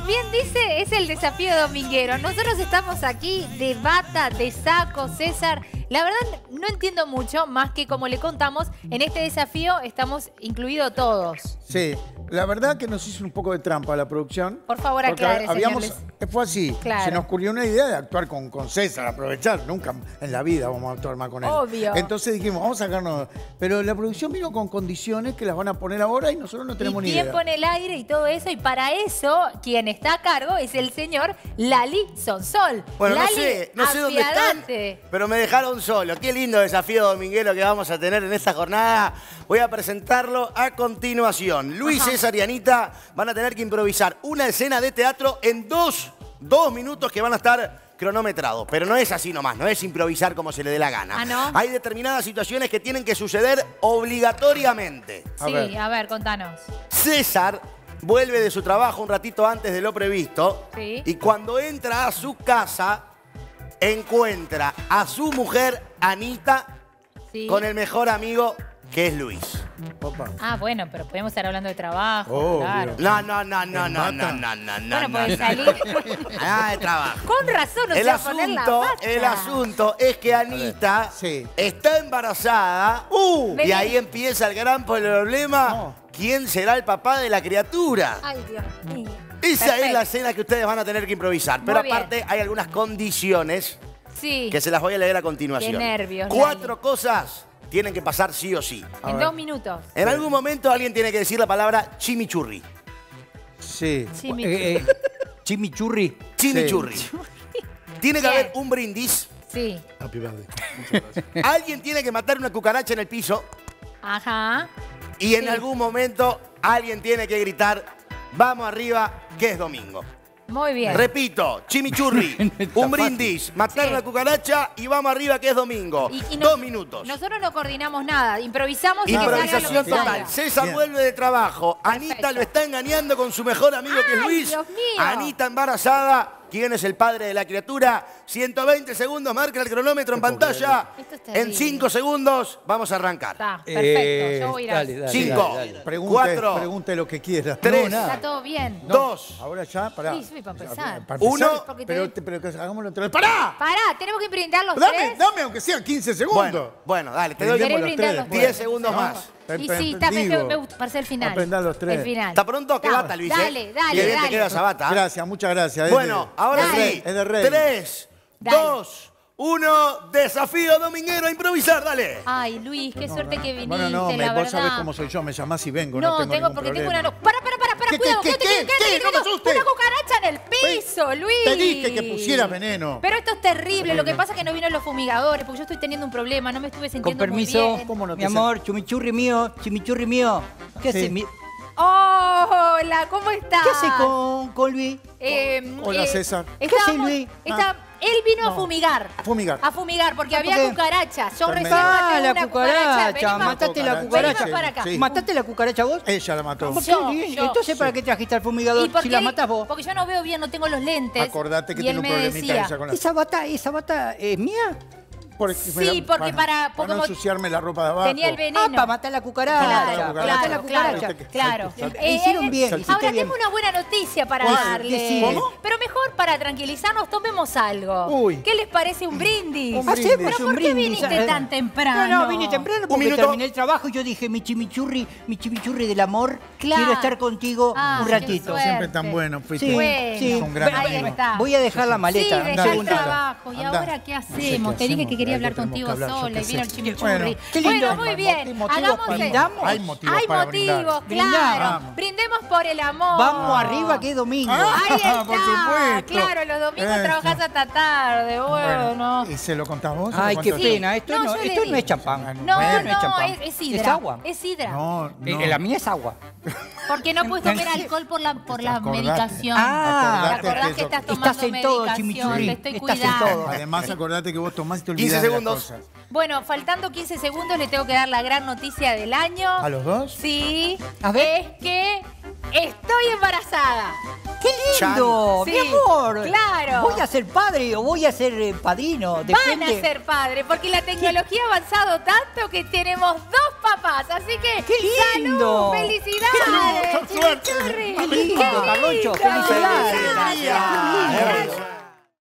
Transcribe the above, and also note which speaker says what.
Speaker 1: bien dice, es el desafío dominguero. Nosotros estamos aquí de bata, de saco, César. La verdad no entiendo mucho, más que como le contamos, en este desafío estamos incluidos todos.
Speaker 2: Sí, la verdad que nos hizo un poco de trampa la producción.
Speaker 1: Por favor, aclare,
Speaker 2: fue así,
Speaker 1: claro.
Speaker 2: Se nos ocurrió una idea de actuar con César, aprovechar. Nunca en la vida vamos a actuar más con él.
Speaker 1: Obvio.
Speaker 2: Entonces dijimos, vamos a sacarnos... Pero la producción vino con condiciones que las van a poner ahora y nosotros no tenemos ni idea.
Speaker 1: Y tiempo en el aire y todo eso, y para eso, quien está a cargo es el señor Lali Sonsol.
Speaker 3: Bueno,
Speaker 1: Lali,
Speaker 3: no sé dónde están, pero me dejaron solo. Qué lindo desafío dominguero que vamos a tener en esta jornada. Voy a presentarlo a continuación. Luis, César y Anita van a tener que improvisar una escena de teatro en dos minutos que van a estar cronometrados. Pero no es así nomás, no es improvisar como se le dé la gana.
Speaker 1: ¿Ah, no?
Speaker 3: Hay determinadas situaciones que tienen que suceder obligatoriamente.
Speaker 1: Sí, a ver, contanos.
Speaker 3: César vuelve de su trabajo un ratito antes de lo previsto.
Speaker 1: Sí.
Speaker 3: Y cuando entra a su casa, encuentra a su mujer, Anita,
Speaker 1: Sí.
Speaker 3: con el mejor amigo, que es Luis.
Speaker 2: Opa.
Speaker 1: Ah, bueno, pero podemos estar hablando de trabajo,
Speaker 2: Obvio.
Speaker 1: claro.
Speaker 3: No.
Speaker 1: Bueno, puede salir.
Speaker 3: Nada de trabajo.
Speaker 1: Con razón, no se va a poner la pata.
Speaker 3: El asunto es que Anita
Speaker 2: Sí.
Speaker 3: está embarazada y
Speaker 1: Vení.
Speaker 3: ahí empieza el gran problema.
Speaker 2: No.
Speaker 3: ¿Quién será el papá de la criatura?
Speaker 1: Ay, Dios mío.
Speaker 3: Esa
Speaker 1: Perfecto.
Speaker 3: es la escena que ustedes van a tener que improvisar.
Speaker 1: Muy
Speaker 3: Pero
Speaker 1: bien.
Speaker 3: aparte hay algunas condiciones
Speaker 1: Sí,
Speaker 3: que se las voy a leer a continuación.
Speaker 1: Qué nervios,
Speaker 3: 4 cosas tienen que pasar sí o sí.
Speaker 1: en 2 minutos.
Speaker 3: En algún momento alguien tiene que decir la palabra chimichurri.
Speaker 2: Sí.
Speaker 4: Chimichurri.
Speaker 3: Chimichurri. Tiene que
Speaker 1: Bien.
Speaker 3: haber un brindis.
Speaker 1: Sí.
Speaker 2: Happy birthday.
Speaker 3: Alguien tiene que matar una cucaracha en el piso.
Speaker 1: Ajá.
Speaker 3: Y en
Speaker 1: Sí.
Speaker 3: algún momento alguien tiene que gritar, vamos arriba, que es domingo.
Speaker 1: Muy bien.
Speaker 3: Repito, chimichurri, un brindis, matar
Speaker 1: Sí.
Speaker 3: una cucaracha y vamos arriba, que es domingo.
Speaker 1: Y
Speaker 3: 2 minutos.
Speaker 1: Nosotros no coordinamos nada, improvisamos y que salga lo
Speaker 3: Improvisación
Speaker 1: que
Speaker 3: total.
Speaker 1: salga.
Speaker 3: César
Speaker 2: Bien.
Speaker 3: vuelve de trabajo. Anita
Speaker 1: Perfecto.
Speaker 3: lo está engañando con su mejor amigo, que es
Speaker 1: ¡Ay,
Speaker 3: Luis.
Speaker 1: Dios mío!
Speaker 3: Anita embarazada. ¿Quién es el padre de la criatura? 120 segundos, marca el cronómetro en pantalla.
Speaker 1: Esto es terrible.
Speaker 3: En 5 segundos vamos a arrancar.
Speaker 1: Está, perfecto. Yo voy a ir a...
Speaker 4: Dale.
Speaker 3: 5,
Speaker 2: Pregunte,
Speaker 3: 4,
Speaker 2: pregunte lo que quiera.
Speaker 3: 3,
Speaker 1: Está todo bien.
Speaker 3: 2,
Speaker 2: Ahora ya, pará.
Speaker 1: Sí, para empezar.
Speaker 2: Para
Speaker 3: Uno.
Speaker 2: empezar,
Speaker 1: Porque
Speaker 2: pero que hagámoslo entre... ¡Pará!
Speaker 1: Pará, tenemos que brindar los tres.
Speaker 2: Dame aunque sea 15 segundos.
Speaker 3: bueno, dale, te doy
Speaker 1: ¿Querés
Speaker 2: los
Speaker 1: brindar
Speaker 2: tres,
Speaker 1: los
Speaker 3: 10
Speaker 1: tres?
Speaker 3: segundos más.
Speaker 1: Y sí, está, me
Speaker 2: Digo,
Speaker 1: gusta, para ser el final.
Speaker 2: aprendan los tres.
Speaker 1: El final.
Speaker 3: ¿Está pronto? ¿Qué bata, Luis?
Speaker 1: Dale, dale,
Speaker 3: Qué bien
Speaker 1: dale.
Speaker 3: te queda esa bata.
Speaker 2: Gracias, muchas gracias.
Speaker 3: Bueno, ahora
Speaker 1: Dale.
Speaker 3: sí.
Speaker 2: Es de rey.
Speaker 3: 3,
Speaker 1: Dale.
Speaker 3: 2, 1. Desafío dominguero a improvisar, dale.
Speaker 1: Ay, Luis, qué suerte que viniste,
Speaker 2: Bueno, no,
Speaker 1: la
Speaker 2: vos
Speaker 1: verdad.
Speaker 2: sabés cómo soy yo, me llamás y vengo,
Speaker 1: No,
Speaker 2: tengo ningún
Speaker 1: porque tengo
Speaker 2: problema.
Speaker 1: una... Para,
Speaker 2: ¿Qué,
Speaker 1: cuidado.
Speaker 2: qué, qué? No me asustes.
Speaker 1: Una cucaracha en el piso, Luis.
Speaker 2: Te dije que pusieras veneno.
Speaker 1: Pero esto es terrible. Lo que pasa es que no vino los fumigadores, porque yo estoy teniendo un problema. No me estuve
Speaker 4: Con
Speaker 1: sintiendo muy
Speaker 4: permiso,
Speaker 1: bien.
Speaker 2: ¿Cómo no
Speaker 4: mi
Speaker 2: te
Speaker 4: amor, chimichurri mío. ¿Qué
Speaker 2: Sí.
Speaker 4: haces?
Speaker 1: Hola, ¿cómo estás?
Speaker 4: ¿Qué haces con Luis?
Speaker 2: Hola, César.
Speaker 4: ¿Qué haces, Luis?
Speaker 1: Él vino a fumigar.
Speaker 2: Fumigar.
Speaker 1: A fumigar, porque había
Speaker 4: qué?
Speaker 1: cucarachas. Yo recién
Speaker 2: Tremendo.
Speaker 1: maté
Speaker 4: La
Speaker 1: una
Speaker 4: cucaracha.
Speaker 1: Venimos-
Speaker 4: Mataste la
Speaker 2: Venimos
Speaker 4: cucaracha.
Speaker 1: para acá.
Speaker 2: Sí.
Speaker 4: ¿Mataste la cucaracha vos?
Speaker 2: Ella la mató.
Speaker 4: ¿Por qué,
Speaker 1: Yo,
Speaker 4: Luis?
Speaker 1: yo.
Speaker 4: Entonces, ¿para qué trajiste al fumigador
Speaker 1: ¿Y por
Speaker 4: si
Speaker 1: qué
Speaker 4: la
Speaker 1: él-
Speaker 4: matás vos?
Speaker 1: Porque yo no veo bien, no tengo los lentes.
Speaker 2: Acordate que
Speaker 1: y
Speaker 2: tiene
Speaker 1: él
Speaker 2: un
Speaker 1: me
Speaker 2: problemita
Speaker 1: decía,
Speaker 2: ella con la...
Speaker 4: ¿Esa bata es mía?
Speaker 1: Sí, porque para-
Speaker 2: no
Speaker 1: como-
Speaker 2: ensuciarme la ropa de abajo.
Speaker 1: tenía el veneno.
Speaker 4: Para matar la cucaracha.
Speaker 1: Claro,
Speaker 4: Para matar la cucaracha.
Speaker 1: claro.
Speaker 4: Hicieron bien, hiciste
Speaker 1: Ahora
Speaker 4: bien.
Speaker 1: tengo una buena noticia para
Speaker 2: ¿Cuál?
Speaker 1: darle.
Speaker 4: Decime.
Speaker 2: ¿Cómo?
Speaker 1: Pero mejor para tranquilizarnos, tomemos algo.
Speaker 2: Uy.
Speaker 1: ¿Qué les parece un brindis?
Speaker 2: Un
Speaker 4: Hacemos
Speaker 2: brindis.
Speaker 1: ¿Pero
Speaker 4: un
Speaker 1: por qué
Speaker 4: brindis.
Speaker 1: viniste tan temprano?
Speaker 4: No, vine temprano porque
Speaker 3: minuto.
Speaker 4: terminé el trabajo y yo dije, mi chimichurri del amor,
Speaker 1: Claro.
Speaker 4: quiero estar contigo
Speaker 1: Ah,
Speaker 4: un
Speaker 1: qué
Speaker 4: ratito.
Speaker 1: suerte.
Speaker 2: Siempre tan bueno fuiste.
Speaker 4: Sí,
Speaker 1: Bueno,
Speaker 4: sí.
Speaker 2: un gran
Speaker 1: ahí
Speaker 2: amigo.
Speaker 1: está.
Speaker 4: Voy a dejar la
Speaker 1: Sí,
Speaker 4: maleta.
Speaker 1: dejá
Speaker 2: Andá,
Speaker 1: el
Speaker 2: andá.
Speaker 1: trabajo. ¿Y
Speaker 2: Andá.
Speaker 1: ahora qué
Speaker 2: No sé
Speaker 1: hacemos?
Speaker 2: qué
Speaker 1: Te dije
Speaker 2: hacemos,
Speaker 1: que quería
Speaker 2: algo
Speaker 1: hablar
Speaker 2: tenemos
Speaker 1: contigo
Speaker 2: que hablar, yo
Speaker 1: sola
Speaker 2: qué
Speaker 1: y vino el
Speaker 2: sé.
Speaker 1: chimichurri.
Speaker 2: Bueno,
Speaker 4: qué lindo.
Speaker 1: Bueno, muy bien.
Speaker 2: Hay motivos
Speaker 1: Hagamos
Speaker 2: para-
Speaker 4: ¿Brindamos?
Speaker 2: Hay motivos
Speaker 1: Hay
Speaker 2: para
Speaker 1: motivos,
Speaker 2: brindar.
Speaker 1: claro.
Speaker 2: Vamos.
Speaker 1: Brindemos por el amor.
Speaker 4: Vamos arriba que es domingo.
Speaker 1: Ahí está,
Speaker 2: Por supuesto.
Speaker 1: claro, los domingos
Speaker 2: Eso.
Speaker 1: trabajás hasta tarde, bueno.
Speaker 2: ¿Y se lo contás vos? ¿Se
Speaker 4: Ay,
Speaker 2: lo
Speaker 4: qué
Speaker 2: contás?
Speaker 4: pena. Esto
Speaker 1: No,
Speaker 4: no,
Speaker 1: yo le
Speaker 4: esto
Speaker 1: di.
Speaker 4: no es champán.
Speaker 1: No,
Speaker 2: Bueno,
Speaker 4: no es champán.
Speaker 1: es sidra.
Speaker 4: Es agua.
Speaker 1: Es sidra.
Speaker 2: No, no.
Speaker 4: La mía es agua.
Speaker 1: Porque no puedes tomar alcohol por la
Speaker 2: Acordate.
Speaker 1: medicación.
Speaker 4: Ah,
Speaker 1: ¿Te acordás
Speaker 2: que
Speaker 1: que
Speaker 2: eso-
Speaker 1: estás tomando
Speaker 4: Estás en todo,
Speaker 1: medicación?
Speaker 4: chimichurri.
Speaker 1: Te estoy
Speaker 4: Estás en
Speaker 1: cuidando.
Speaker 4: todo.
Speaker 2: Además, acordate que vos tomás y te
Speaker 3: 15
Speaker 2: olvidás de las
Speaker 3: segundos.
Speaker 2: cosas.
Speaker 1: Bueno, faltando 15 segundos, le tengo que dar la gran noticia del año.
Speaker 2: ¿A los dos?
Speaker 1: Sí.
Speaker 4: A ver.
Speaker 1: Es que estoy embarazada.
Speaker 4: ¡Qué lindo!
Speaker 1: Sí,
Speaker 4: ¡Mi amor!
Speaker 1: claro.
Speaker 4: ¿Voy a ser padre o voy a ser padrino?
Speaker 1: Van
Speaker 4: Depende.
Speaker 1: a ser padres, porque la tecnología ha avanzado tanto que tenemos 2 papás. Así que,
Speaker 4: ¡Qué lindo!
Speaker 1: ¡salud! ¡Felicidades!
Speaker 2: ¡Qué suerte!
Speaker 1: Chimichurri!
Speaker 4: ¡Qué lindo, Carloncho! ¡Felicidades!
Speaker 3: Gracias.